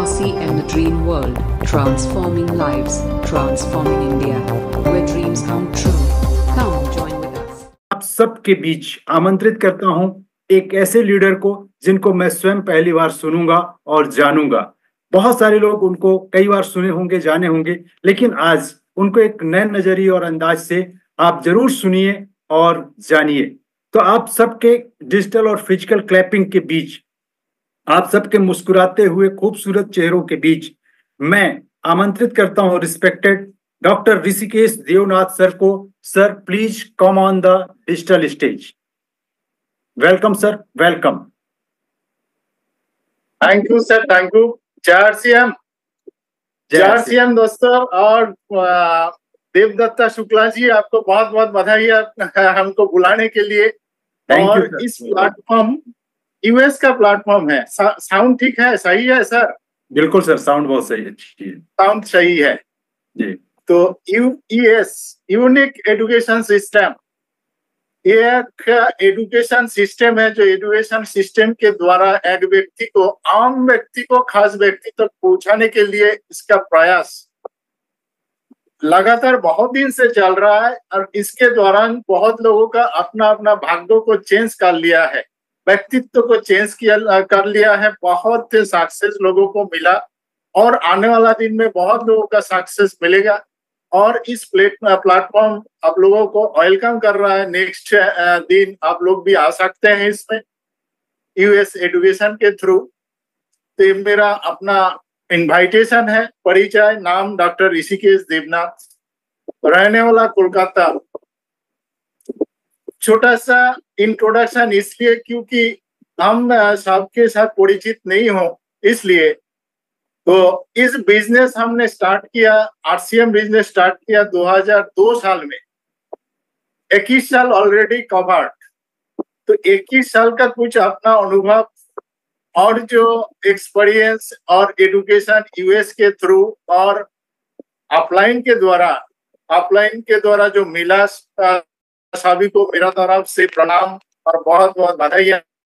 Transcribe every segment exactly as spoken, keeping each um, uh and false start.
C M the Dream World, transforming lives, transforming India, where dreams come true. Come join with us. आप सबके बीच आमंत्रित करता हूं एक ऐसे लीडर को जिनको मैं स्वयं पहली बार सुनूंगा और जानूंगा। बहुत सारे लोग उनको कई बार सुने होंगे, जाने होंगे, लेकिन आज उनको एक नए नजरिए और अंदाज से आप जरूर सुनिए और जानिए। तो आप सबके डिजिटल और फिजिकल क्लैपिंग के बीच, आप सबके मुस्कुराते हुए खूबसूरत चेहरों के बीच मैं आमंत्रित करता हूं respected doctor Rishikesh Devnath sir को। Sir, please come on the digital stage. Welcome sir, welcome. Thank you sir, thank you. जय सीएम, जय सीएम दोस्तों। और देवदत्ता शुक्ला जी, आपको बहुत बहुत बधाई है हमको बुलाने के लिए। और इस प्लेटफॉर्म यूएस का प्लेटफॉर्म है। सा, साउंड ठीक है, सही है सर? बिल्कुल सर, साउंड बहुत सही है। साउंड सही है जी। तो यूएस यूनिक एजुकेशन सिस्टम, ये एक एजुकेशन सिस्टम है जो एजुकेशन सिस्टम के द्वारा एक व्यक्ति को, आम व्यक्ति को खास व्यक्ति तक पहुंचाने के लिए इसका प्रयास लगातार बहुत दिन से चल रहा है। और इसके दौरान बहुत लोगों का अपना अपना भाग्यों को चेंज कर लिया है, व्यक्तित्व को चेंज किया कर लिया है। बहुत सक्सेस लोगों को मिला और आने वाला दिन में बहुत लोगों का सक्सेस मिलेगा। और इस प्लेट प्लेटफॉर्म आप लोगों को वेलकम कर रहा है। नेक्स्ट दिन आप लोग भी आ सकते हैं इसमें यूएस एजुकेशन के थ्रू। तो मेरा अपना इनवाइटेशन है। परिचय, नाम डॉक्टर ऋषिकेश देवनाथ, रहने वाला कोलकाता। छोटा सा इंट्रोडक्शन इसलिए क्योंकि हम सबके साथ परिचित नहीं हो, इसलिए तो इस बिजनेस हमने स्टार्ट किया, आरसीएम बिजनेस स्टार्ट किया दो हज़ार दो साल में। इक्कीस साल ऑलरेडी कवर्ड। तो इक्कीस साल का कुछ अपना अनुभव और जो एक्सपीरियंस और एजुकेशन यूएस के थ्रू और ऑफलाइन के द्वारा ऑफलाइन के द्वारा जो मिला, सभी को मेरा तरफ से प्रणाम और बहुत बहुत बधाई।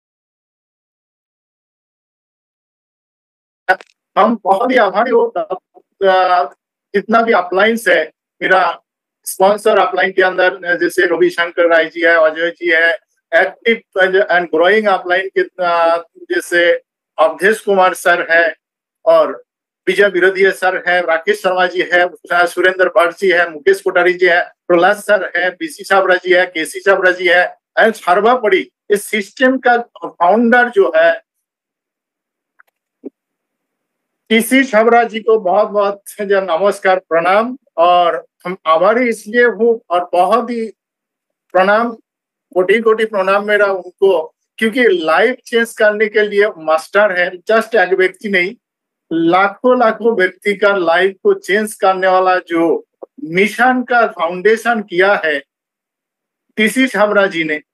हम बहुत ही आभारी हो जितना भी अपलाइन है। मेरा स्पॉन्सर अपलाइन के अंदर जैसे रविशंकर राय जी है, अजय जी है, एक्टिव एंड ग्रोइंग अपलाइन के जैसे अवधेश कुमार सर है, और विजय विरोधी सर है, राकेश शर्मा जी है, सुरेंद्र भट्ट जी है, मुकेश कोठारी जी है, प्रहलाद सर है, बीसी छाबरा जी है, केसी छाबरा जी है, एंड सर्वोपरि इस सिस्टम का फाउंडर जो है केसी छाबरा जी को बहुत बहुत नमस्कार, प्रणाम। और हम आभारी इसलिए हूँ और बहुत ही प्रणाम, कोटि कोटि प्रणाम मेरा उनको, क्योंकि लाइफ चेंज करने के लिए मास्टर है। जस्ट एक व्यक्ति नहीं, लाखों लाखों व्यक्ति का लाइफ को चेंज करने वाला जो मिशन का फाउंडेशन किया है केसी छाबरा जी ने।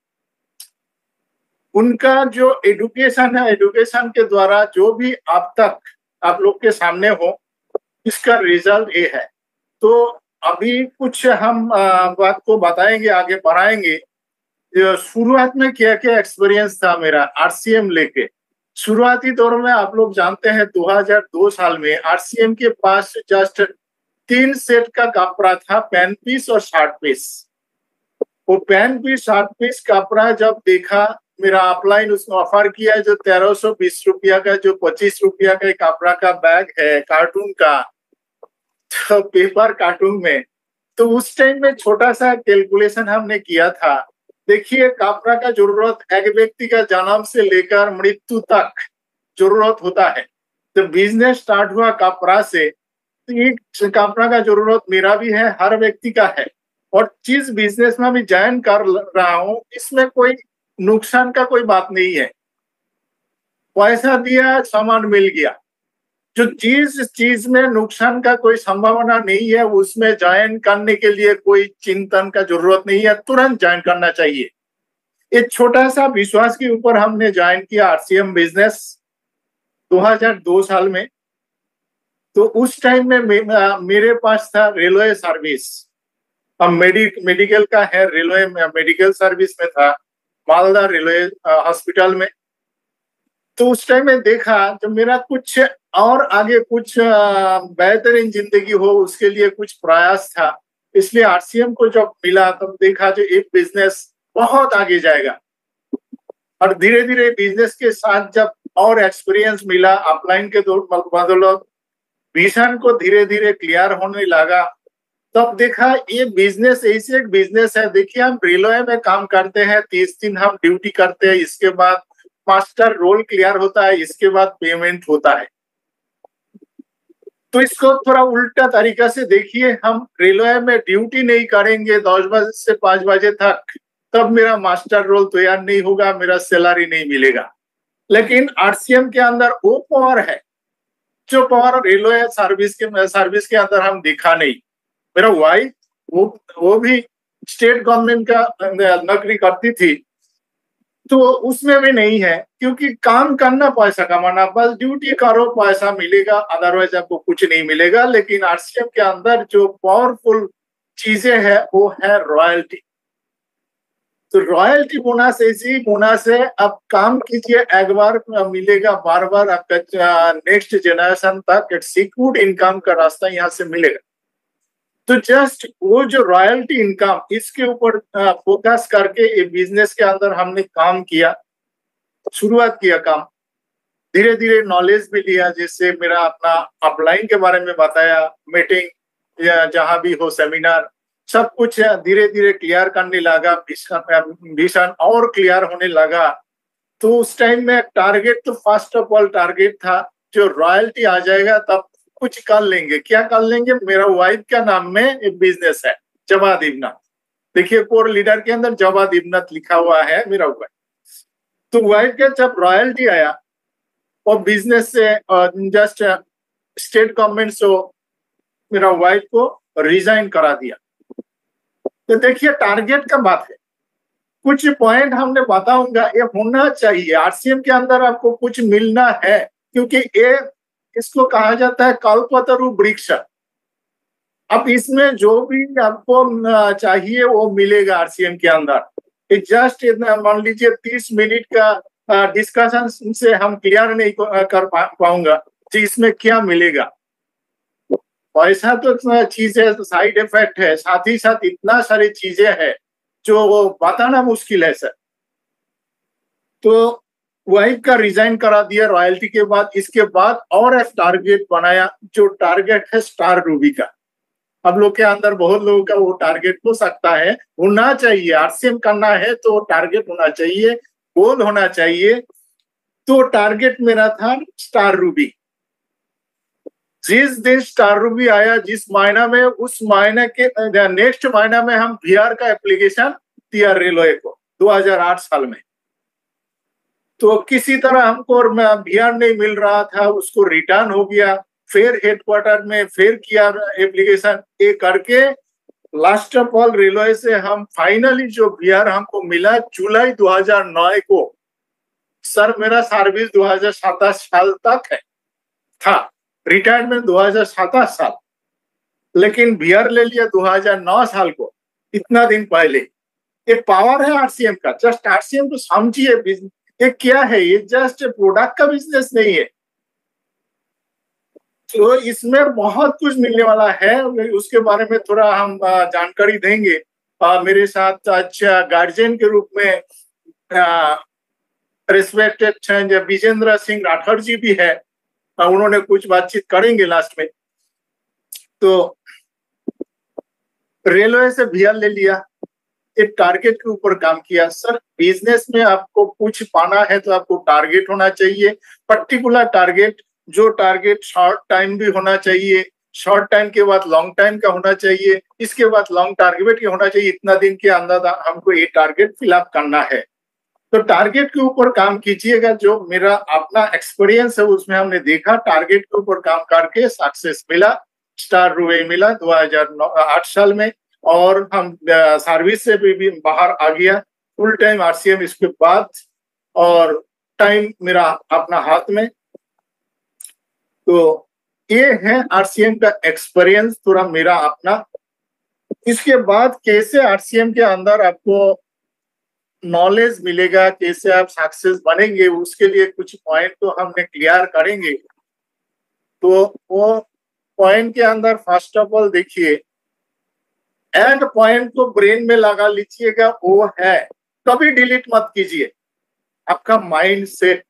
उनका जो एजुकेशन है, एजुकेशन के द्वारा जो भी अब तक आप लोग के सामने हो, इसका रिजल्ट ये है। तो अभी कुछ हम बात को बताएंगे, आगे बढ़ाएंगे। शुरुआत में क्या क्या एक्सपीरियंस था मेरा आरसीएम लेके। शुरुआती दौर में आप लोग जानते हैं दो हज़ार दो साल में आरसीएम के पास जस्ट तीन सेट का कपड़ा था, पैन पीस और शार्ट पीस। वो पैन पीस शार्ट पीस कपड़ा जब देखा, मेरा अपलाइन उसने ऑफर किया जो तेरह सौ बीस रुपया का, जो पच्चीस रुपया का कपड़ा का बैग है कार्टून का, तो पेपर कार्टून में। तो उस टाइम में छोटा सा कैलकुलेशन हमने किया था। देखिए, कपड़ा का जरूरत एक व्यक्ति का जन्म से लेकर मृत्यु तक जरूरत होता है। तो बिजनेस स्टार्ट हुआ कपड़ा से, तो कपड़ा का जरूरत मेरा भी है, हर व्यक्ति का है। और जिस बिजनेस में भी ज्वाइन कर रहा हूँ, इसमें कोई नुकसान का कोई बात नहीं है। पैसा दिया, सामान मिल गया। जो चीज चीज में नुकसान का कोई संभावना नहीं है, उसमें ज्वाइन करने के लिए कोई चिंतन का जरूरत नहीं है, तुरंत ज्वाइन करना चाहिए। एक छोटा सा विश्वास के ऊपर हमने ज्वाइन किया आरसीएम बिजनेस दो हज़ार दो साल में। तो उस टाइम में मे, मेरे पास था रेलवे सर्विस, अब मेडि, मेडिकल का है, रेलवे मेडिकल सर्विस में था, मालदा रेलवे हॉस्पिटल में। तो उस टाइम में देखा जो मेरा कुछ और आगे कुछ बेहतरीन जिंदगी हो उसके लिए कुछ प्रयास था, इसलिए आरसीएम को जब मिला तब देखा जो एक बिजनेस बहुत आगे जाएगा। और धीरे धीरे बिजनेस के साथ जब और एक्सपीरियंस मिला अपलाइन के बदौलत, विजन को धीरे धीरे क्लियर होने लगा, तब देखा ये बिजनेस ऐसे एक बिजनेस है। देखिए हम रेलवे में काम करते हैं, तीस दिन हम ड्यूटी करते हैं, इसके बाद मास्टर रोल क्लियर होता है, इसके बाद पेमेंट होता है। तो इसको थोड़ा उल्टा तरीका से देखिए, हम रेलवे में ड्यूटी नहीं करेंगे दस बजे से पांच बजे तक, तब मेरा मास्टर रोल तैयार नहीं होगा, मेरा सैलरी नहीं मिलेगा। लेकिन आरसीएम के अंदर वो पावर है जो पावर रेलवे सर्विस के सर्विस के अंदर हम दिखा नहीं। मेरा वाइफ वो वो भी स्टेट गवर्नमेंट का नौकरी करती थी, तो उसमें भी नहीं है, क्योंकि काम करना पैसा कमाना, बस ड्यूटी करो पैसा मिलेगा, अदरवाइज आपको कुछ नहीं मिलेगा। लेकिन आरसीएम के अंदर जो पावरफुल चीजें है वो है रॉयल्टी। तो रॉयल्टी बोनस ऐसी बोनस है, अब काम कीजिए एक बार मिलेगा, बार बार आपका नेक्स्ट जनरेशन तक एक सिक्योर्ड इनकम का रास्ता यहाँ से मिलेगा। तो जस्ट वो जो रॉयल्टी इनकम, इसके ऊपर फोकस करके ये बिजनेस के अंदर हमने काम किया, शुरुआत किया काम, धीरे धीरे नॉलेज भी लिया। जैसे मेरा अपना अपलाइन के बारे में बताया, मीटिंग या जहां भी हो सेमिनार, सब कुछ धीरे धीरे क्लियर करने लगा, विजन और क्लियर होने लगा। तो उस टाइम में टारगेट तो फर्स्ट ऑफ ऑल टारगेट था जो रॉयल्टी आ जाएगा तब कुछ कर लेंगे। क्या कर लेंगे? मेरा वाइफ का नाम में एक बिजनेस है जवाद इब्नत, देखिए कोर लीडर के अंदर जवाद इब्नत लिखा हुआ है मेरा वाइफ। तो वाइफ का जब रॉयल्टी आया और बिजनेस से जस्ट स्टेट गवर्नमेंट से मेरा वाइफ को रिजाइन करा दिया। तो देखिए टारगेट का बात है, कुछ पॉइंट हमने बताऊंगा, ये होना चाहिए आरसीएम के अंदर, आपको कुछ मिलना है, क्योंकि ये इसको कहा जाता है कल्पतरु वृक्ष। अब इसमें जो भी आपको चाहिए वो मिलेगा आरसीएम के अंदर। जस्ट मान लीजिए तीस मिनट का डिस्कशन से हम क्लियर नहीं कर पाऊंगा कि इसमें क्या मिलेगा। पैसा तो चीज है, साइड इफेक्ट है, साथ ही साथ इतना सारी चीजें हैं जो बताना मुश्किल है सर। तो वाइफ का रिजाइन करा दिया रॉयल्टी के बाद। इसके बाद और एक टारगेट बनाया, जो टारगेट है स्टार रूबी का। अब लोग के अंदर बहुत लोगों का वो टारगेट हो सकता है, होना चाहिए, आरसीएम करना है तो टारगेट होना चाहिए, गोल होना चाहिए। तो टारगेट मेरा था स्टार रूबी। जिस दिन स्टार रूबी आया, जिस महीना में, उस महीने के नेक्स्ट महीना में हम वीआर का एप्लीकेशन दिया रेलवे को दो हज़ार आठ साल में। तो किसी तरह हमको वीआर नहीं मिल रहा था, उसको रिटर्न हो गया, फिर हेडक्वार्टर में फिर किया एप्लीकेशन, ये करके लास्ट ऑफ ऑल रेलवे से हम फाइनली जो वीआर हमको मिला जुलाई दो हज़ार नौ को। सर मेरा सर्विस दो हज़ार सात साल तक है था, रिटायरमेंट दो हज़ार सात साल, लेकिन वीआर ले लिया दो हज़ार नौ साल को, इतना दिन पहले। ये पावर है आरसीएम का। जस्ट आरसीएम को समझिए, ये क्या है, ये जस्ट प्रोडक्ट का बिजनेस नहीं है। तो इसमें बहुत कुछ मिलने वाला है, उसके बारे में थोड़ा हम जानकारी देंगे। मेरे साथ अच्छा गार्जियन के रूप में रिस्पेक्टेड विजेंद्र सिंह राठौर जी भी है, उन्होंने कुछ बातचीत करेंगे लास्ट में। तो रेलवे से वीआर ले लिया, एक टारगेट के ऊपर काम किया। सर बिजनेस में आपको कुछ पाना है तो आपको टारगेट होना चाहिए, पर्टिकुलर टारगेट, जो टारगेट शॉर्ट टाइम भी होना चाहिए, शॉर्ट टाइम के बाद लॉन्ग टाइम का होना चाहिए, इसके बाद लॉन्ग टारगेट के होना चाहिए। इतना दिन के अंदर हमको ये टारगेट फिलअप करना है। तो टारगेट के ऊपर काम कीजिएगा। जो मेरा अपना एक्सपीरियंस है उसमें हमने देखा टारगेट के ऊपर काम करके सक्सेस मिला, स्टार रूबी मिला दो हज़ार आठ साल में, और हम सर्विस से भी, भी बाहर आ गया, फुल टाइम आरसीएम इसके बाद, और टाइम मेरा अपना हाथ में। तो ये है आरसीएम का एक्सपीरियंस थोड़ा मेरा अपना। इसके बाद कैसे आरसीएम के अंदर आपको नॉलेज मिलेगा, कैसे आप सक्सेस बनेंगे, उसके लिए कुछ पॉइंट तो हमने क्लियर करेंगे। तो वो पॉइंट के अंदर फर्स्ट ऑफ ऑल देखिए, एंड पॉइंट को ब्रेन में लगा लीजिएगा, वो है कभी डिलीट मत कीजिए, आपका माइंड सेट।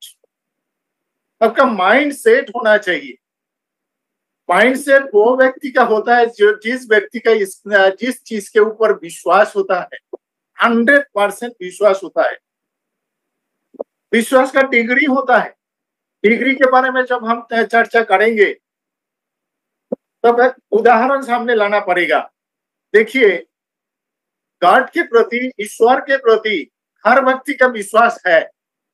आपका माइंड सेट होना चाहिए। माइंड सेट वो व्यक्ति का होता है जो जिस व्यक्ति का इस जिस चीज के ऊपर विश्वास होता है, हंड्रेड परसेंट विश्वास होता है। विश्वास का डिग्री होता है। डिग्री के बारे में जब हम चर्चा करेंगे तब एक उदाहरण सामने लाना पड़ेगा। देखिए, गॉड के प्रति, ईश्वर के प्रति हर व्यक्ति का विश्वास है,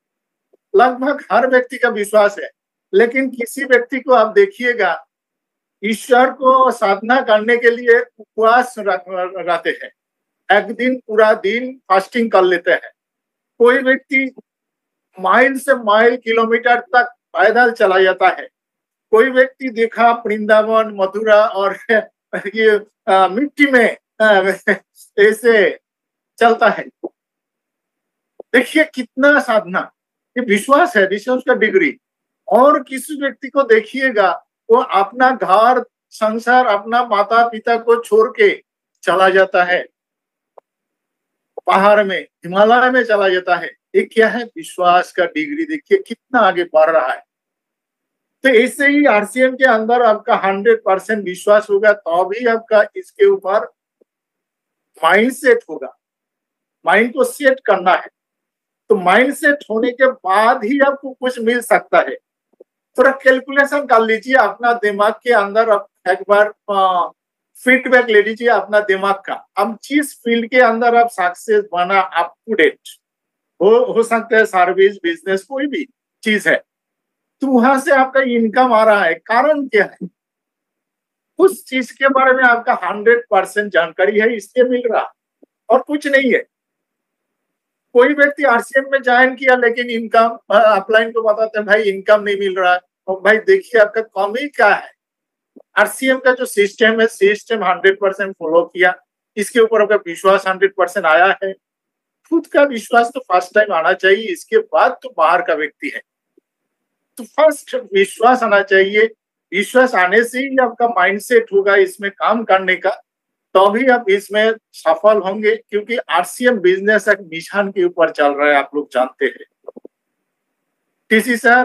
लगभग हर व्यक्ति का विश्वास है। लेकिन किसी व्यक्ति को आप देखिएगा, ईश्वर को साधना करने के लिए उपवास रहते हैं, एक दिन पूरा दिन फास्टिंग कर लेते हैं। कोई व्यक्ति माइल से माइल किलोमीटर तक पैदल चला जाता है। कोई व्यक्ति देखा वृंदावन, मथुरा और ये आ, मिट्टी में ऐसे चलता है। देखिए कितना साधना, ये विश्वास है, विश्वास का डिग्री। और किसी व्यक्ति को देखिएगा, वो अपना घर संसार, अपना माता पिता को छोड़ के चला जाता है, पहाड़ में, हिमालय में चला जाता है। ये क्या है? विश्वास का डिग्री। देखिए कितना आगे बढ़ रहा है। तो ऐसे ही आरसीएम के अंदर आपका हंड्रेड परसेंट विश्वास होगा, तो भी आपका इसके ऊपर माइंड सेट होगा। माइंड को सेट करना है। तो माइंड सेट होने के बाद ही आपको कुछ मिल सकता है। थोड़ा कैलकुलेशन कर लीजिए अपना दिमाग के अंदर, एक बार फीडबैक ले लीजिए अपना दिमाग का। अब जिस फील्ड के अंदर आप सक्सेस बना, अप टू डेट हो हो सकता है, सर्विस, बिजनेस, कोई भी चीज है, तो वहां से आपका इनकम आ रहा है। कारण क्या है? उस चीज के बारे में आपका हंड्रेड परसेंट जानकारी है, इसलिए मिल रहा, और कुछ नहीं है। कोई व्यक्ति आरसीएम में ज्वाइन किया लेकिन इनकम, अपलाइन को बताते हैं भाई इनकम नहीं मिल रहा है। और भाई देखिए आपका कमी क्या है। आरसीएम का जो सिस्टम है, सिस्टम हंड्रेड परसेंट फॉलो किया, इसके ऊपर आपका विश्वास हंड्रेड परसेंट आया है। खुद का विश्वास तो फर्स्ट टाइम आना चाहिए, इसके बाद तो बाहर का व्यक्ति है। तो फर्स्ट विश्वास आना चाहिए। विश्वास आने से ही आपका माइंडसेट होगा इसमें काम करने का, तो भी आप इसमें सफल होंगे। क्योंकि आरसीएम बिजनेस एक मिशन के ऊपर चल रहा है, आप लोग जानते हैं। टीसी सर,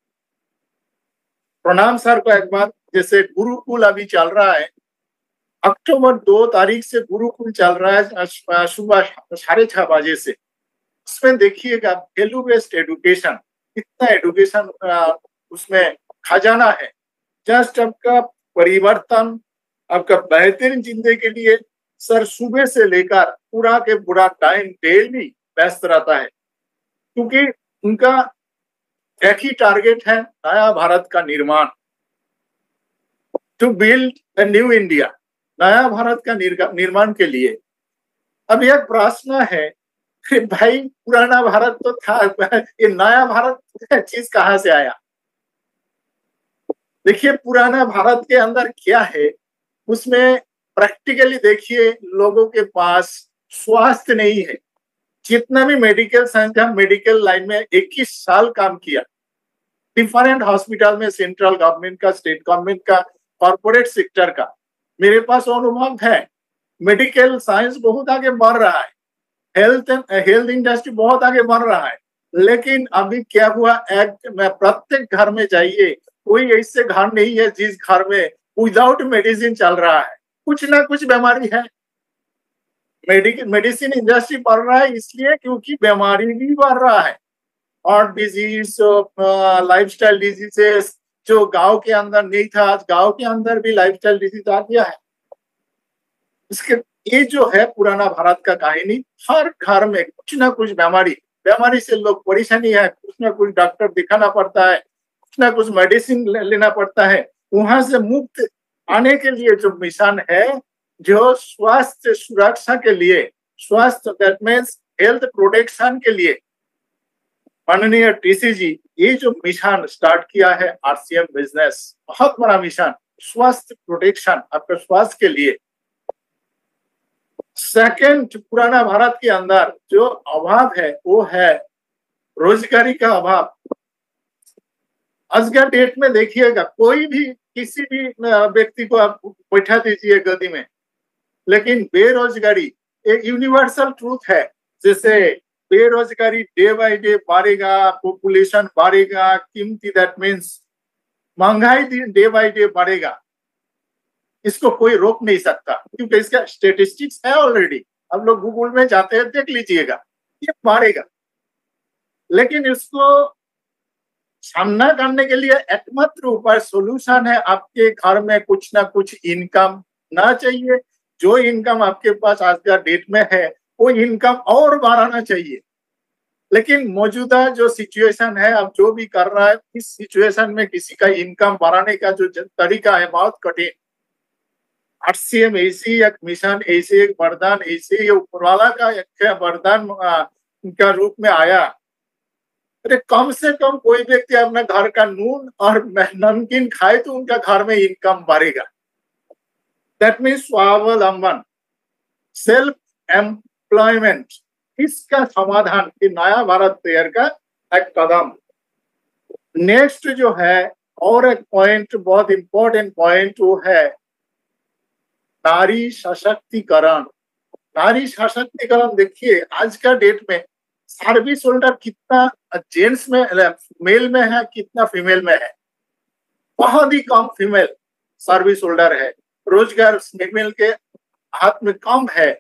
प्रणाम सर को एक बार। जैसे गुरुकुल अभी चल रहा है, अक्टूबर दो तारीख से गुरुकुल चल रहा है सुबह साढ़े छह बजे से। उसमें देखिएगा वैल्यू बेस्ड एजुकेशन, कितना एजुकेशन उसमें खजाना है। जस्ट आपका परिवर्तन, आपका बेहतरीन जिंदगी के लिए सर सुबह से लेकर पूरा के पूरा टाइम डेली व्यस्त रहता है। क्योंकि उनका एक ही टारगेट है, नया भारत का निर्माण, to build a new India, नया भारत का निर्माण के लिए। अब एक प्रश्न है, भाई पुराना भारत तो था, ये नया भारत चीज कहाँ से आया? देखिए पुराना भारत के अंदर क्या है, उसमें प्रैक्टिकली देखिए लोगों के पास स्वास्थ्य नहीं है। जितना भी मेडिकल साइंस का, मेडिकल लाइन में इक्कीस साल काम किया, डिफरेंट हॉस्पिटल में, सेंट्रल गवर्नमेंट का, स्टेट गवर्नमेंट का, कॉर्पोरेट सेक्टर का, मेरे पास अनुभव है। मेडिकल साइंस बहुत आगे बढ़ रहा है, हेल्थ हेल्थ इंडस्ट्री बहुत आगे बढ़ रहा है। लेकिन अभी क्या हुआ, एक में प्रत्येक घर में जाइए, कोई ऐसे घर नहीं है जिस घर में विदाउट मेडिसिन चल रहा है। कुछ ना कुछ बीमारी है। मेडिसिन इंडस्ट्री बढ़ रहा है इसलिए क्योंकि बीमारी भी बढ़ रहा है। हार्ट डिजीज, लाइफस्टाइल डिजीजेस, जो गांव के अंदर नहीं था, आज गांव के अंदर भी लाइफस्टाइल डिजीज आ गया है। इसके ये जो है पुराना भारत का कहानी, हर घर में कुछ ना कुछ बीमारी, बीमारी से लोग परेशानी है, कुछ ना कुछ डॉक्टर दिखाना पड़ता है, कुछ ना कुछ मेडिसिन लेना पड़ता है। वहां से मुक्त आने के लिए जो मिशन है, जो स्वास्थ्य सुरक्षा के लिए, स्वास्थ्य दैट मीन्स हेल्थ प्रोटेक्शन के लिए, माननीय टीसी जी ये जो मिशन स्टार्ट किया है आरसीएम बिजनेस, बहुत बड़ा मिशन, स्वास्थ्य प्रोटेक्शन, आपके स्वास्थ्य के लिए। सेकंड, पुराना भारत के अंदर जो अभाव है वो है रोजगारी का अभाव। आज का डेट में देखिएगा, कोई भी किसी भी व्यक्ति को आप बैठा दीजिए गद्दी में, लेकिन बेरोजगारी एक यूनिवर्सल ट्रूथ है। जैसे बेरोजगारी डे बाय डे बढ़ेगा, पॉपुलेशन बढ़ेगा, कीमती दैट मीन्स महंगाई डे बाय डे बढ़ेगा, इसको कोई रोक नहीं सकता क्योंकि इसका स्टेटिस्टिक्स है ऑलरेडी। आप लोग गूगल में जाते हैं देख लीजिएगा, ये बढ़ेगा। लेकिन इसको सामना करने के लिए एकमात्र उपाय सोल्यूशन है, आपके घर में कुछ ना कुछ इनकम ना चाहिए। जो इनकम आपके पास आज का डेट में है वो इनकम और बढ़ाना चाहिए। लेकिन मौजूदा जो सिचुएशन है, अब जो भी कर रहा है, इस सिचुएशन में किसी का इनकम बढ़ाने का जो तरीका है बहुत कठिन। आरसीएम ऐसी एक मिशन, ऐसे एक वरदान, ऐसे ऊपरवाला का एक वरदान का रूप में आया। अरे कम से कम कोई व्यक्ति अपने घर का नून और नमकीन खाए तो उनका घर में इनकम बढ़ेगा। दैट मीन्स स्वावलंबन, सेल्फ एम्प्लॉयमेंट, इसका समाधान की नया भारत तैयार का एक कदम। नेक्स्ट जो है और एक पॉइंट, बहुत इंपॉर्टेंट पॉइंट, वो है नारी सशक्तिकरण। नारी सशक्तिकरण देखिए आज का डेट में सर्विस होल्डर कितना जेंट्स में, मेल में है, कितना फीमेल में है। बहुत ही कम फीमेल सर्विस होल्डर है, रोजगार फीमेल के हाथ में कम है।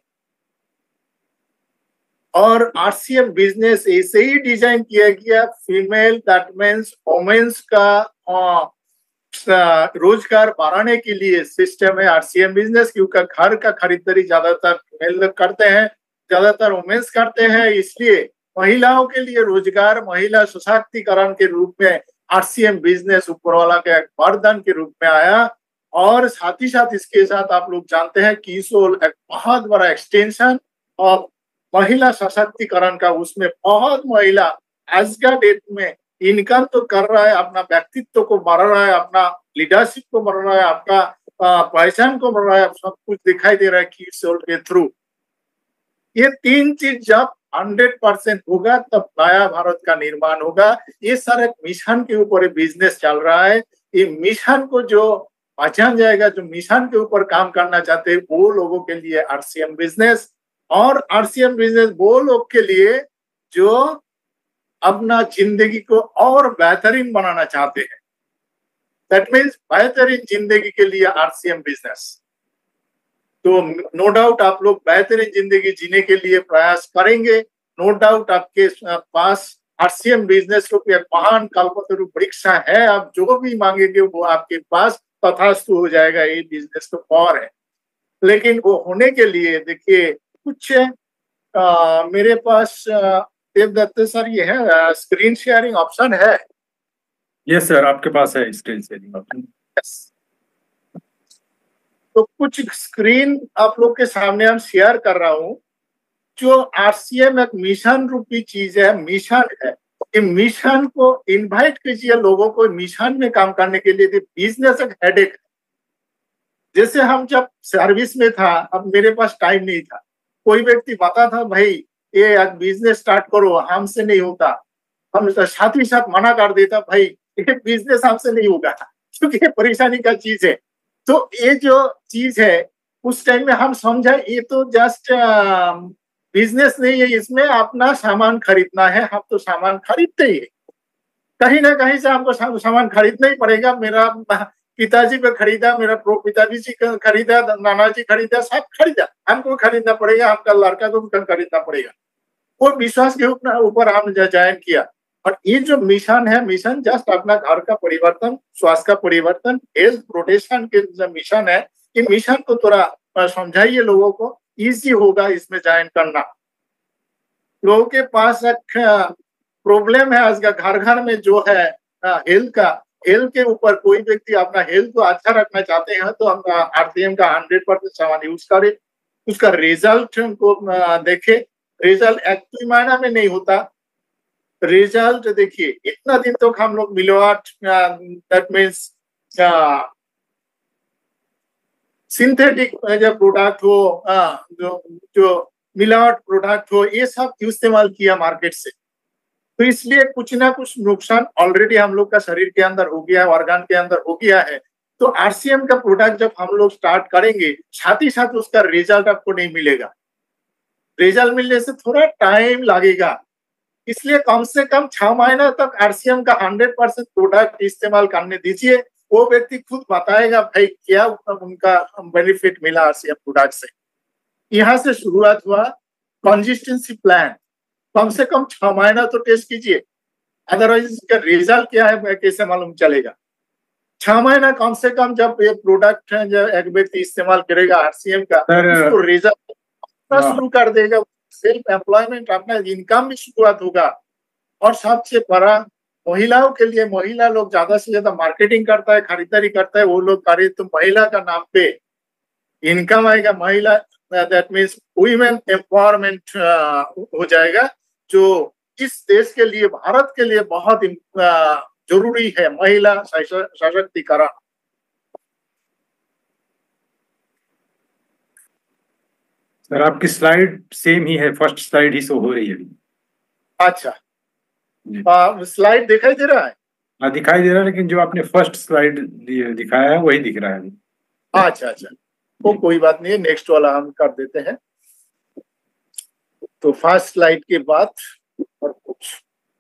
और आरसीएम बिजनेस ऐसे ही डिजाइन किया गया, फीमेल दैट मीन्स वुमेन्स का रोजगार बढ़ाने के लिए सिस्टम है आरसीएम बिजनेस, क्योंकि घर का खरीदारी ज्यादातर फीमेल करते हैं, ज्यादातर वुमेन्स करते हैं। इसलिए महिलाओं के लिए रोजगार, महिला सशक्तिकरण के रूप में आरसीएम बिजनेस ऊपरवाला के एक वरदान के रूप में आया। और साथ ही साथ इसके साथ आप लोग जानते हैं कि एक बहुत बड़ा एक्सटेंशन और महिला सशक्तिकरण का, उसमें बहुत महिला आज का डेट में इनकम तो कर रहा है, अपना व्यक्तित्व को बढ़ा रहा है, अपना लीडरशिप को बढ़ा रहा है, आपका पहचान को बढ़ा रहा है, सब कुछ दिखाई दे रहा है कीसोल के थ्रू। ये तीन चीज जब हंड्रेड परसेंट होगा तब नया भारत का निर्माण होगा। ये सारे मिशन के ऊपर बिजनेस चल रहा है। ये मिशन को जो पहचान जाएगा, जो मिशन के ऊपर काम करना चाहते हैं, वो लोगों के लिए आरसीएम बिजनेस। और आरसीएम बिजनेस वो लोग के लिए जो अपना जिंदगी को और बेहतरीन बनाना चाहते हैं। दैट मीन्स बेहतरीन जिंदगी के लिए आरसीएम बिजनेस। तो नो डाउट आप लोग बेहतरीन जिंदगी जीने के लिए प्रयास करेंगे। नो डाउट आपके पास आरसीएम बिजनेस रूपी एक महान कल्पतरु वृक्ष है। आप जो भी मांगेंगे वो आपके पास तथास्तु हो जाएगा। ये बिजनेस तो और है, लेकिन वो होने के लिए देखिए कुछ आ, मेरे पास देवदत्त सर ये है स्क्रीन शेयरिंग ऑप्शन है। यस सर, आपके पास है स्क्रीन शेयरिंग ऑप्शन। यस, तो कुछ स्क्रीन आप लोग के सामने हम शेयर कर रहा हूं। जो आरसीएम एक मिशन रूपी चीज है, मिशन है। ये मिशन को इनवाइट कीजिए लोगों को मिशन में काम करने के लिए। बिजनेस एक हेडेक, जैसे हम जब सर्विस में था, अब मेरे पास टाइम नहीं था, कोई व्यक्ति बता था भाई ये एक बिजनेस स्टार्ट करो, हमसे नहीं होता, हम साथ ही साथ मना कर देता भाई ये बिजनेस हमसे नहीं होगा क्योंकि ये परेशानी का चीज है। तो ये जो चीज है उस टाइम में हम समझा ये तो जस्ट बिजनेस नहीं है, इसमें अपना सामान खरीदना है। हम तो सामान खरीदते ही है, कहीं ना कहीं से हमको सामान खरीदना ही पड़ेगा। मेरा पिताजी पे खरीदा, मेरा प्रो पिताजी जी खरीदा, नाना जी खरीदा, सब खरीदा, हमको खरीदना पड़ेगा, आपका लड़का को भी खरीदना पड़ेगा। वो विश्वास के ऊपर हम ज्वाइन किया। और ये जो मिशन है, मिशन जस्ट अपना घर का परिवर्तन, स्वास्थ्य का परिवर्तन, हेल्थ प्रोटेक्शन के जो मिशन है, ये मिशन को थोड़ा समझाइए लोगों को, इजी होगा इसमें ज्वाइन करना। लोगों के पास एक प्रॉब्लम है आज का घर घर में जो है हेल्थ का, हेल्थ के ऊपर कोई व्यक्ति अपना हेल्थ को अच्छा रखना चाहते हैं तो हम आरसीएम का हंड्रेड परसेंट सामान यूज करें, उसका रिजल्ट को देखे। रिजल्ट एक दो महीना में नहीं होता, रिजल्ट देखिए इतना दिन तक तो हम लोग मिलोवाट दैट मीन्स सिंथेटिक जो प्रोडक्ट हो, आ, जो जो मिलावट प्रोडक्ट हो, ये सब इस्तेमाल किया मार्केट से। तो इसलिए कुछ ना कुछ नुकसान ऑलरेडी हम लोग का शरीर के अंदर हो गया है, ऑर्गन के अंदर हो गया है। तो आरसीएम का प्रोडक्ट जब हम लोग स्टार्ट करेंगे, साथ ही साथ उसका रिजल्ट आपको नहीं मिलेगा। रिजल्ट मिलने से थोड़ा टाइम लगेगा, इसलिए कम से कम छह महीना तक आरसीएम का हंड्रेड परसेंट प्रोडक्ट इस्तेमाल करने दीजिए। वो व्यक्ति खुद बताएगा भाई क्या उनका बेनिफिट मिला आरसीएम प्रोडक्ट से। यहाँ से शुरुआत हुआ। कंसिस्टेंसी प्लान, कम से कम छह महीना तो टेस्ट कीजिए, अदरवाइज इसका रिजल्ट क्या है कैसे मालूम चलेगा। छह महीना कम से कम जब ये प्रोडक्ट है जब एक व्यक्ति इस्तेमाल करेगा आरसीएम का, उसको रिजल्ट शुरू कर देगा, सेल्फ एम्प्लॉयमेंट, अपना इनकम भी शुरुआत होगा। और सबसे बड़ा महिलाओं के लिए, महिला लोग ज्यादा से ज्यादा मार्केटिंग करता है, खरीदारी करता है, वो लोग करे तो महिला का नाम पे इनकम आएगा। महिला दैट मीन्स वुमेन एम्पावरमेंट हो जाएगा, जो इस देश के लिए, भारत के लिए बहुत uh, जरूरी है, महिला सशक्तिकरण। सर आपकी स्लाइड सेम ही है, फर्स्ट स्लाइड ही शो हो रही है। अच्छा, स्लाइड दिखाई दे रहा है? हाँ दिखाई दे रहा है, लेकिन जो आपने फर्स्ट स्लाइड दिखाया है वही दिख रहा है। अच्छा अच्छा, वो कोई बात नहीं है, नेक्स्ट वाला हम कर देते हैं। तो फर्स्ट स्लाइड के बाद और कुछ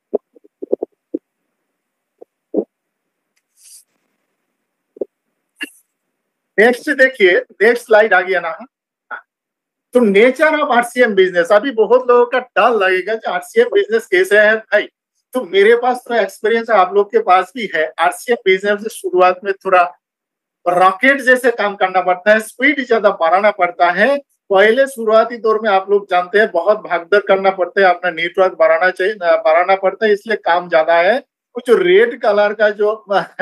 नेक्स्ट देखिए, नेक्स्ट स्लाइड आ गया ना। तो नेचर ऑफ आरसीएम बिजनेस, अभी बहुत लोगों का डर लगेगा कि आरसीएम बिजनेस कैसे है भाई। तो मेरे पास तो एक्सपीरियंस है, आप लोग के पास भी है। आरसीएम बिजनेस से शुरुआत में थोड़ा रॉकेट जैसे काम करना पड़ता है, स्पीड ज्यादा बढ़ाना पड़ता है। पहले शुरुआती दौर में आप लोग जानते हैं बहुत भागदौड़ करना पड़ता है, अपना नेटवर्क बढ़ाना चाहिए, बढ़ाना पड़ता है, इसलिए काम ज्यादा है। कुछ जो रेड कलर का जो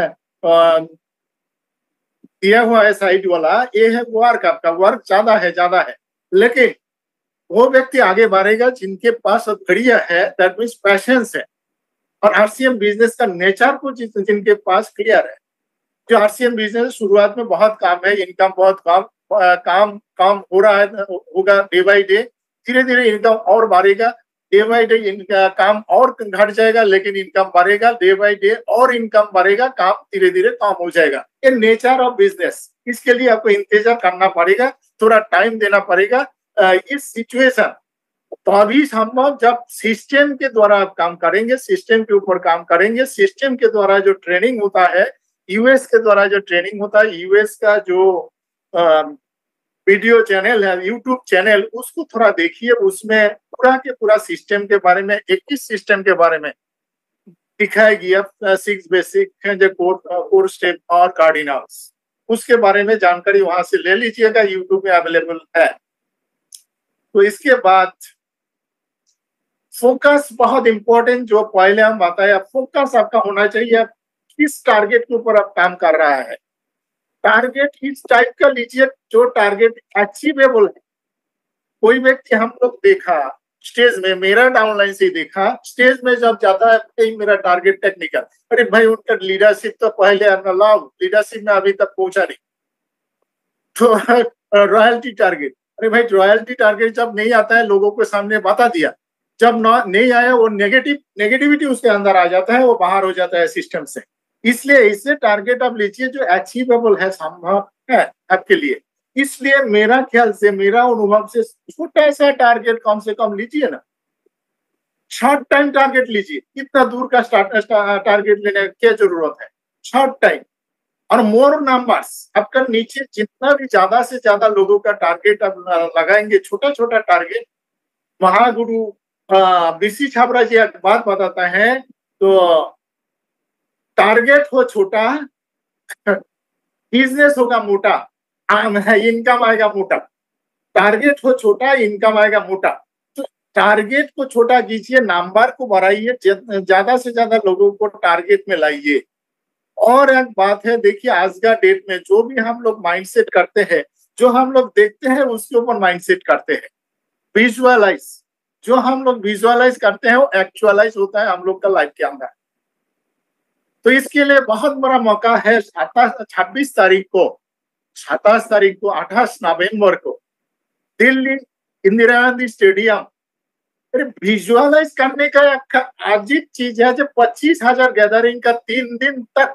दिया हुआ है साइड वाला, ये है वर्क, आपका वर्क ज्यादा है, ज्यादा है। लेकिन वो व्यक्ति आगे बढ़ेगा जिनके पास बढ़िया है, दैट मीन्स पैशंस है। और आरसीएम बिजनेस का नेचर को जिनके पास क्लियर है। जो आरसीएम बिजनेस शुरुआत में बहुत काम है, इनकम बहुत कम, काम काम हो रहा है, होगा डे बाई डे, धीरे धीरे इनकम और बढ़ेगा, डे बाई डे इनका काम और घट जाएगा, लेकिन इनकम बढ़ेगा, डे बाई डे और इनकम बढ़ेगा, काम धीरे धीरे कम हो जाएगा। ये नेचर ऑफ बिजनेस। इसके लिए आपको इंतजार करना पड़ेगा, थोड़ा टाइम देना पड़ेगा। इस सिचुएशन तो अभी संभव जब सिस्टम के द्वारा आप काम करेंगे, सिस्टम के ऊपर काम करेंगे, सिस्टम के द्वारा जो ट्रेनिंग होता है, यूएस के द्वारा जो ट्रेनिंग होता है, यूएस का जो वीडियो चैनल है, यूट्यूब चैनल, उसको थोड़ा देखिए। उसमें पूरा के पूरा सिस्टम के बारे में, इक्कीस सिस्टम के बारे में दिखाया गया, सिक्स बेसिक जो कोर कोर स्टेप और कार्डिनल्स, उसके बारे में जानकारी वहां से ले लीजिएगा, यूट्यूब में अवेलेबल है। तो इसके बाद फोकस बहुत इंपॉर्टेंट, जो पहले हम बताया, फोकस आपका होना चाहिए, किस टारगेट के ऊपर आप काम कर रहा है। टारगेट इस टाइप का लीजिए जो टारगेट अचीवेबल है। कोई व्यक्ति हम लोग देखा स्टेज में, मेरा डाउनलाइन से देखा, स्टेज में जब जाता है मेरा टारगेट टेक्निकल, अरे भाई उनका लीडरशिप तो पहले अलाउ, लीडरशिप में अभी तक पहुंचा नहीं। तो रॉयल्टी टारगेट, अरे भाई रॉयल्टी टारगेट जब नहीं आता है, लोगों के सामने बता दिया, जब नहीं आया वो नेगेटिव नेगेटिविटी उसके अंदर आ जाता है, वो बाहर हो जाता है सिस्टम से। इसलिए इससे टारगेट आप लीजिए जो अचीवेबल है, संभव है आपके लिए। इसलिए मेरा ख्याल से, मेरा अनुभव से, छोटा सा टारगेट कम से कम लीजिए ना, शॉर्ट टाइम टारगेट लीजिए। कितना दूर का टारगेट लेने की क्या जरूरत है, शॉर्ट टाइम। और मोर नंबर्स, आपका नीचे जितना भी ज्यादा से ज्यादा लोगों का टारगेट आप लगाएंगे, छोटा छोटा टारगेट। महागुरु बीसी छाबरा जी एक बात बताता है, तो टारगेट हो छोटा, बिजनेस होगा मोटा, इनकम आएगा मोटा। टारगेट हो छोटा, इनकम आएगा मोटा। तो टारगेट को छोटा कीजिए, नंबर को बढ़ाइए, ज्यादा से ज्यादा लोगों को टारगेट में लाइए। और एक बात है, देखिए आज का डेट में जो भी हम लोग माइंडसेट करते हैं, जो हम लोग देखते हैं उसके ऊपर माइंडसेट करते हैं। विजुअलाइज, जो हम लोग विजुअलाइज करते हैं वो एक्चुअलाइज होता है हम लोग का लाइफ के अंदर। तो इसके लिए बहुत बड़ा मौका है, छब्बीस तारीख को सत्ताईस तारीख को अट्ठाईस नवंबर को दिल्ली इंदिरा गांधी स्टेडियम विजुअलाइज करने का एक अजीब चीज है जो पच्चीस हजार गैदरिंग का तीन दिन तक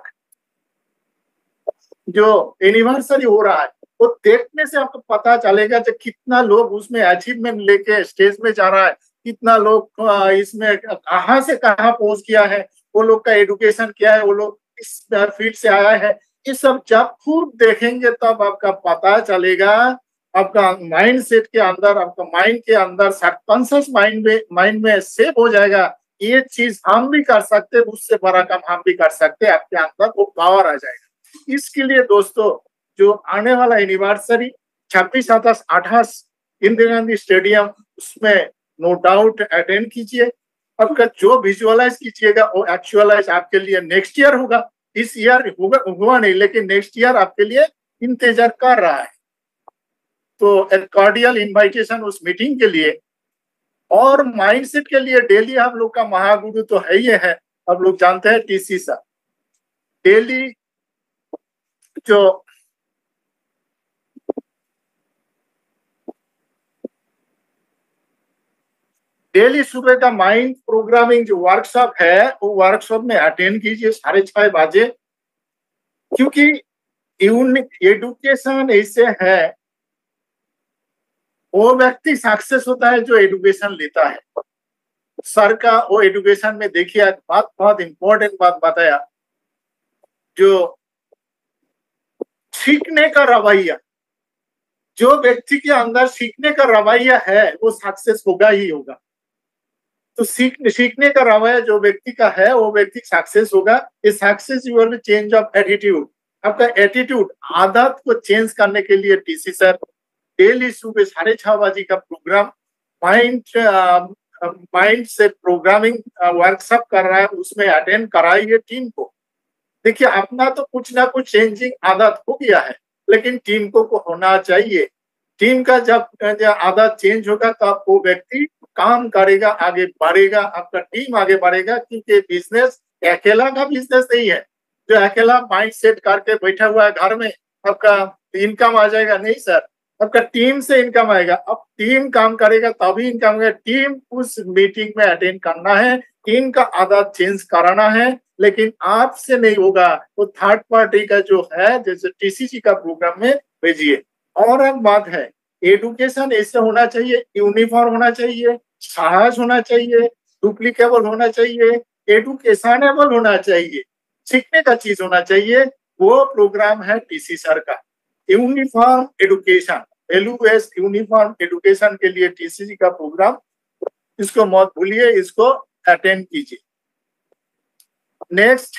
जो एनिवर्सरी हो रहा है वो देखने से आपको पता चलेगा जो कितना लोग उसमें अचीवमेंट लेके स्टेज में जा रहा है, कितना लोग इसमें कहाँ से कहाँ पहुंच गया है, वो लोग का एजुकेशन क्या है, वो लोग इस फील्ड से आया है। ये सब जब खुद देखेंगे तब आपका पता चलेगा, आपका माइंड सेट के अंदर, आपका माइंड के अंदर सबकॉन्शियस माइंड में माइंड में सेव हो जाएगा, ये चीज हम भी कर सकते, उससे बड़ा काम हम भी कर सकते, आपके अंदर वो पावर आ जाएगा। इसके लिए दोस्तों जो आने वाला एनिवर्सरी छब्बीस सत्ताईस अट्ठाईस इंदिरा गांधी स्टेडियम, उसमें नो डाउट अटेंड कीजिए। आपका जो विजुअलाइज कीजिएगा वो एक्चुअलाइज आपके लिए नेक्स्ट ईयर होगा। इस ईयर होगा हुआ नहीं, लेकिन नेक्स्ट ईयर आपके लिए इंतजार कर रहा है। तो एक कॉर्डियल इनविटेशन उस मीटिंग के लिए। और माइंडसेट के लिए डेली हम लोग का महागुरु तो है ही है, आप लोग जानते हैं टीसी सर। डेली जो डेली सुबह का माइंड प्रोग्रामिंग जो वर्कशॉप है वो वर्कशॉप में अटेंड कीजिए साढ़े छह बजे, क्योंकि एजुकेशन ऐसे है, वो व्यक्ति सक्सेस होता है जो एजुकेशन लेता है। सर का वो एजुकेशन में देखिए एक बात बहुत इंपॉर्टेंट बात बताया, जो सीखने का रवैया, जो व्यक्ति के अंदर सीखने का रवैया है वो सक्सेस होगा ही होगा। तो सीख सीखने का रवैया जो व्यक्ति का है वो व्यक्ति सक्सेस होगा। ये success your change of attitude, आपका एटीट्यूड आदत को चेंज करने के लिए टीसी सर डेली सुबह साढ़े छह बजे का प्रोग्राम माइंड माइंड से प्रोग्रामिंग वर्कशॉप कर रहा है, उसमें अटेंड कराइए टीम को। देखिए अपना तो कुछ ना कुछ चेंजिंग आदत हो गया है, लेकिन टीम को, को होना चाहिए। टीम का जब, जब आदत चेंज होगा तब वो व्यक्ति काम करेगा, आगे बढ़ेगा, आपका टीम आगे बढ़ेगा। क्योंकि बिजनेस अकेला का बिजनेस नहीं है जो अकेला माइंड सेट करके बैठा हुआ है घर में आपका इनकम आ जाएगा, नहीं सर। आपका टीम से इनकम आएगा। अब टीम काम करेगा तभी इनकम आएगा। टीम उस मीटिंग में अटेंड करना है, टीम का आदत चेंज कराना है, लेकिन आपसे नहीं होगा। वो थर्ड पार्टी का जो है, जैसे टीसीसी का प्रोग्राम में भेजिए। और एक बात है, एजुकेशन ऐसे होना चाहिए, यूनिफॉर्म होना चाहिए, सहज होना चाहिए, डुप्लीकेबल होना चाहिए, एडुकेशनेबल होना चाहिए, सीखने का चीज होना चाहिए। वो प्रोग्राम है टीसी सर का uniform education, LUS uniform education के लिए टीसीसी का प्रोग्राम। इसको मत भूलिए, इसको अटेंड कीजिए। नेक्स्ट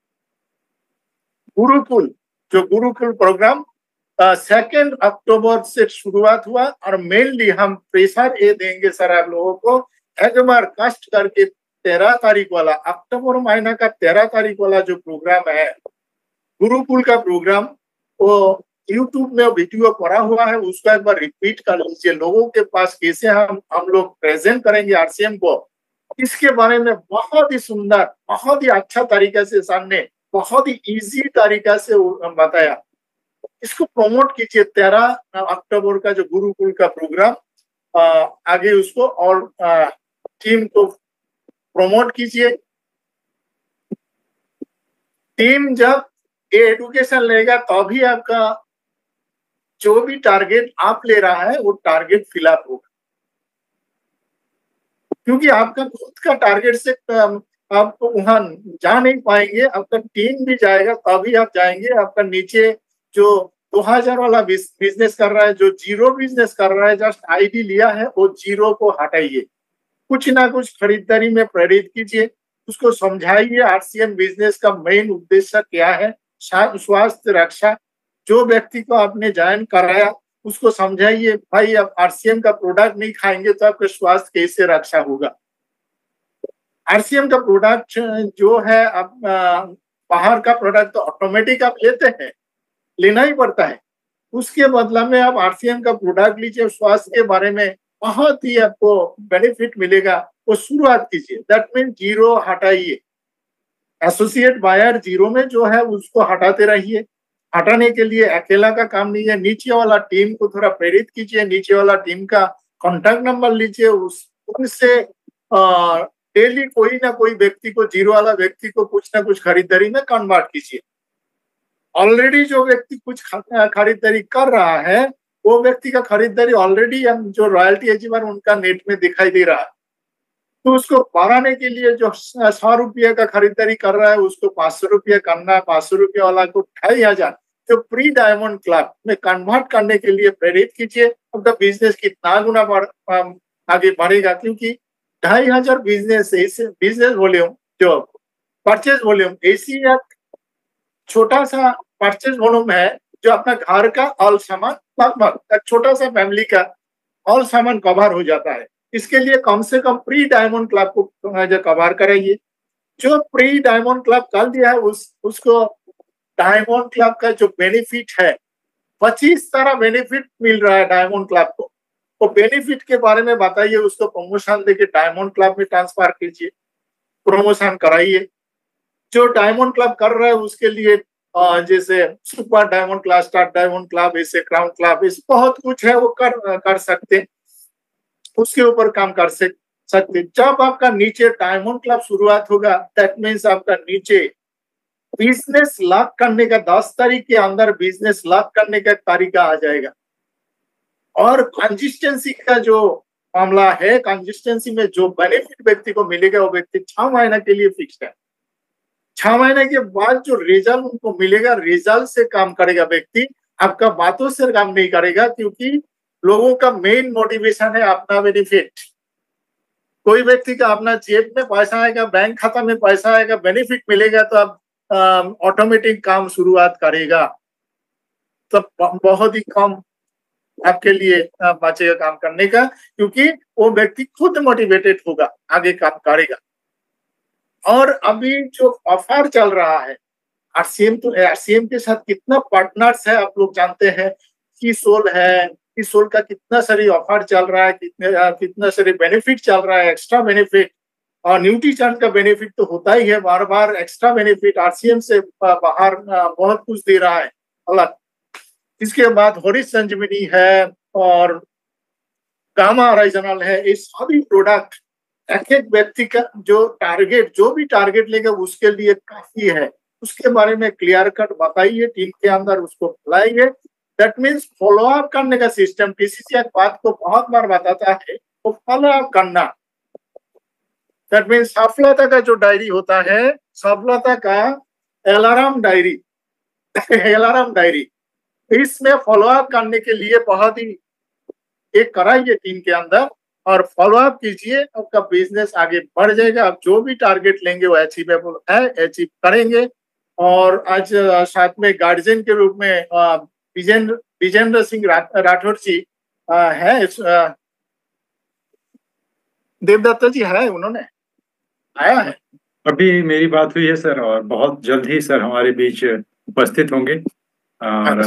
गुरुकुल, जो गुरुकुल प्रोग्राम सेकेंड अक्टूबर से शुरुआत हुआ और मेनली हम प्रेशर ये देंगे सर आप लोगों को, एक बार कष्ट करके तेरह तारीख वाला, अक्टूबर महीना का तेरह तारीख वाला जो प्रोग्राम है गुरुकुल का प्रोग्राम, वो यूट्यूब में वीडियो पड़ा हुआ है, उसको एक बार रिपीट कर लीजिए। लोगों के पास कैसे हम हम लोग प्रेजेंट करेंगे आरसीएम को, इसके बारे में बहुत ही सुंदर, बहुत ही अच्छा तरीका से सामने, बहुत ही इजी तरीका से बताया। इसको प्रमोट कीजिए। तेरह अक्टूबर का जो गुरुकुल का प्रोग्राम, आगे उसको और टीम को प्रमोट कीजिए। टीम जब ये एजुकेशन लेगा तभी तो आपका जो भी टारगेट आप ले रहा है वो टारगेट फिलअप होगा। क्योंकि आपका खुद का टारगेट से आप वहां जा नहीं पाएंगे, आपका टीम भी जाएगा तभी आप जाएंगे। आपका नीचे जो दो हजार वाला बिजनेस कर रहा है, जो जीरो बिजनेस कर रहा है, जस्ट आईडी लिया है, वो जीरो को हटाइए, कुछ ना कुछ खरीदारी में प्रेरित कीजिए, उसको समझाइए आरसीएम बिजनेस का मेन उद्देश्य क्या है। स्वास्थ्य रक्षा, जो व्यक्ति को आपने ज्वाइन कराया उसको समझाइए, भाई आप आरसीएम का प्रोडक्ट नहीं खाएंगे तो आपका स्वास्थ्य कैसे रक्षा होगा। आरसीएम का प्रोडक्ट जो है, आप बाहर का प्रोडक्ट तो ऑटोमेटिक आप लेते हैं, लेना ही पड़ता है, उसके बदला में आप आरसीएम का प्रोडक्ट लीजिए। स्वास्थ्य के बारे में बहुत ही आपको बेनिफिट मिलेगा, वो शुरुआत कीजिए। दैट मीन जीरो हटाइए, एसोसिएट बायर जीरो में जो है उसको हटाते रहिए। हटाने के लिए अकेला का काम नहीं है। नीचे वाला टीम को थोड़ा प्रेरित कीजिए, नीचे वाला टीम का कॉन्टैक्ट नंबर लीजिए, उस उनसे डेली कोई ना कोई व्यक्ति को, जीरो वाला व्यक्ति को कुछ ना कुछ खरीदारी में कन्वर्ट कीजिए। ऑलरेडी जो व्यक्ति कुछ खरीदारी कर रहा है वो व्यक्ति का खरीदारी ऑलरेडी हम जो रॉयल्टी एजीवर उनका नेट में दिखाई दे रहा है, तो उसको बढ़ाने के लिए जो सौ रुपये का खरीदारी कर रहा है उसको पांच सौ रुपये करना है, पांच सौ रुपये वाला को ढाई हजार तो प्री डायमंड क्लब में कन्वर्ट करने के लिए प्रेरित कीजिए। आपका बिजनेस कितना गुना बढ़ आगे बढ़ेगा, क्योंकि ढाई हजार बिजनेस बिजनेस वॉल्यूम जो परचेज वॉल्यूम ऐसी एक छोटा सा परचेज वॉल्यूम है जो अपना घर का ऑल सामान, लगभग एक छोटा सा फैमिली का ऑल सामान कवर हो जाता है। इसके लिए कम से कम प्री डायमंड क्लब को जो कवर कराइए। जो प्री डायमंड क्लब कर दिया है उस उसको डायमंड क्लब का जो बेनिफिट है, पच्चीस तरह बेनिफिट मिल रहा है डायमंड क्लब को। तो बेनिफिट के बारे में बताइए, उसको प्रमोशन देके डायमंड क्लब में ट्रांसफर कीजिए, प्रमोशन कराइए। जो डायमंड क्लब कर रहा है उसके लिए जैसे super diamond club, star diamond club, ऐसे क्राउन क्लब, ऐसे बहुत कुछ है वो कर कर सकते, उसके ऊपर काम कर सकते। जब आपका नीचे डायमंड क्लब शुरुआत होगा, दैट मीन्स आपका नीचे बिजनेस लॉक करने का दस तारीख के अंदर बिजनेस लॉक करने का तरीका आ जाएगा। और कंसिस्टेंसी का जो मामला है, कंसिस्टेंसी में जो बेनिफिट व्यक्ति को मिलेगा वो व्यक्ति छह महीने के लिए फिक्स है। छह महीने के बाद जो रिजल्ट उनको मिलेगा, रिजल्ट से काम करेगा व्यक्ति, आपका बातों से काम नहीं करेगा, क्योंकि लोगों का मेन मोटिवेशन है अपना बेनिफिट। कोई व्यक्ति का अपना जेब में पैसा आएगा, बैंक खाता में पैसा आएगा, बेनिफिट मिलेगा तो आप ऑटोमेटिक काम शुरुआत करेगा, तब बहुत ही कम आपके लिए बचेगा काम करने का, क्योंकि वो व्यक्ति खुद मोटिवेटेड होगा, आगे काम करेगा। और अभी जो ऑफर चल रहा है आरसीएम, तो आरसीएम के साथ कितना पार्टनर्स है आप लोग जानते हैं। कीसोल है, कीसोल का कितना सारी ऑफर चल रहा है, कितने कितना सारे बेनिफिट चल रहा है, एक्स्ट्रा बेनिफिट। और न्यूट्रीचैन का बेनिफिट तो होता ही है, बार बार एक्स्ट्रा बेनिफिट आरसीएम से बाहर बहुत कुछ दे रहा है अलग। इसके बाद हॉरिस संजीवनी है और गामा ओरिजिनल है। ये सभी प्रोडक्ट एक एक व्यक्ति का जो टारगेट, जो भी टारगेट लेगा उसके लिए काफी है, उसके बारे में क्लियर कट बताइए, टीम के अंदर उसको फैलाइए। दैट मीन्स फॉलो अप करने का सिस्टम, किसी से एक बात को बहुत बार बताता है वो फॉलो अप करना। दैट मीन्स सफलता का जो डायरी होता है, सफलता का अलार्म डायरी अलार्म डायरी, इसमें फॉलो अप करने के लिए बहुत ही एक कराइए टीम के अंदर और फॉलो अप कीजिए, आपका बिजनेस आगे बढ़ जाएगा। आप जो भी टारगेट लेंगे वो अचीवेबल है, अचीव करेंगे। और आज साथ में गार्जियन के रूप में विजेंद्र विजेंद्र सिंह राठौर जी है, देवदत्ता जी है, उन्होंने आया है। अभी मेरी बात हुई है सर, और बहुत जल्द ही सर हमारे बीच उपस्थित होंगे। और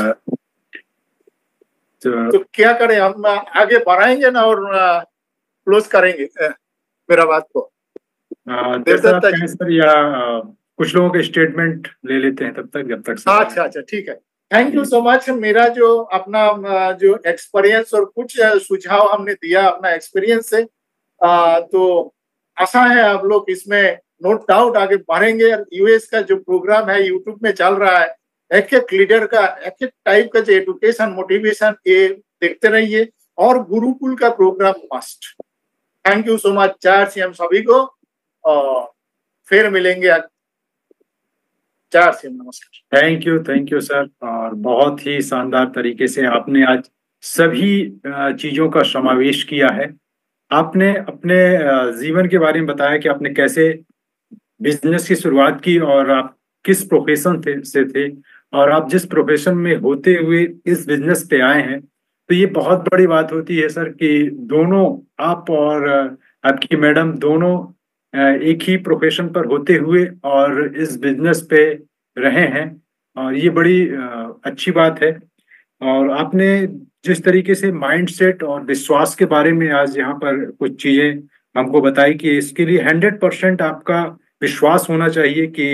तो, तो क्या करें, हम आगे बढ़ाएंगे ना और क्लोज करेंगे मेरा बात को। देवदत्ता जी सर, या आ, कुछ लोगों के स्टेटमेंट ले लेते हैं तब तक, जब तक। अच्छा अच्छा ठीक है, थैंक यू सो मच। मेरा जो अपना जो एक्सपीरियंस और कुछ सुझाव हमने दिया अपना एक्सपीरियंस से, आ, तो आशा है आप लोग इसमें नो डाउट आगे बढ़ेंगे। यूएस का जो प्रोग्राम है यूट्यूब में चल रहा है, एक एक लीडर का एक एक टाइप का जो एजुकेशन मोटिवेशन, ये देखते रहिए। और गुरुकुल का program must. Thank you so much, चार सी हम सभी को, और फिर मिलेंगे। चार सी नमस्कार। Thank you, thank you sir. और बहुत ही शानदार तरीके से आपने आज सभी चीजों का समावेश किया है। आपने अपने जीवन के बारे में बताया कि आपने कैसे बिजनेस की शुरुआत की और आप किस प्रोफेशन थे से थे और आप जिस प्रोफेशन में होते हुए इस बिजनेस पे आए हैं। तो ये बहुत बड़ी बात होती है सर कि दोनों, आप और आपकी मैडम, दोनों एक ही प्रोफेशन पर होते हुए और इस बिजनेस पे रहे हैं, और ये बड़ी अच्छी बात है। और आपने जिस तरीके से माइंडसेट और विश्वास के बारे में आज यहाँ पर कुछ चीजें हमको बताई कि इसके लिए हंड्रेड परसेंट आपका विश्वास होना चाहिए कि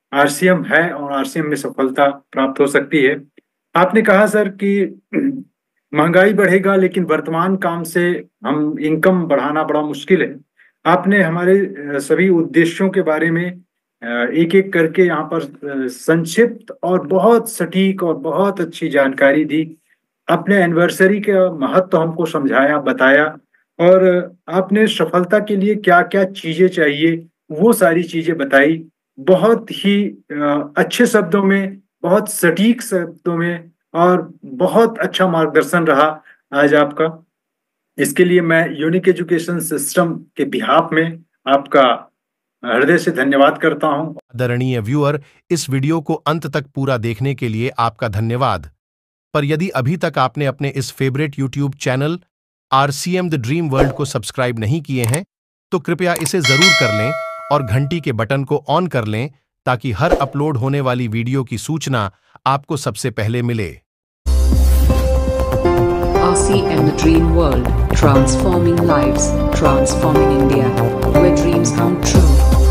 आरसीएम है और आरसीएम में सफलता प्राप्त हो सकती है। आपने कहा सर कि महंगाई बढ़ेगा लेकिन वर्तमान काम से हम इनकम बढ़ाना बड़ा मुश्किल है। आपने हमारे सभी उद्देश्यों के बारे में एक एक करके यहाँ पर संक्षिप्त और बहुत सटीक और बहुत अच्छी जानकारी दी। अपने एनिवर्सरी का महत्व हमको समझाया, बताया, और आपने सफलता के लिए क्या क्या चीजें चाहिए वो सारी चीजें बताई। बहुत ही अच्छे शब्दों में, बहुत सटीक शब्दों में, और बहुत अच्छा मार्गदर्शन रहा आज आपका। इसके लिए मैं यूनिक एजुकेशन सिस्टम के बिहाफ में आपका हृदय से धन्यवाद करता हूं। आदरणीय व्यूअर, इस वीडियो को अंत तक पूरा देखने के लिए आपका धन्यवाद। पर यदि अभी तक आपने अपने इस favourite YouTube channel RCM the dream world को सब्सक्राइब नहीं किए हैं तो कृपया इसे जरूर कर लें और घंटी के बटन को ऑन कर लें ताकि हर अपलोड होने वाली वीडियो की सूचना आपको सबसे पहले मिले। R C M The Dream World, transforming lives, transforming India, where dreams come true.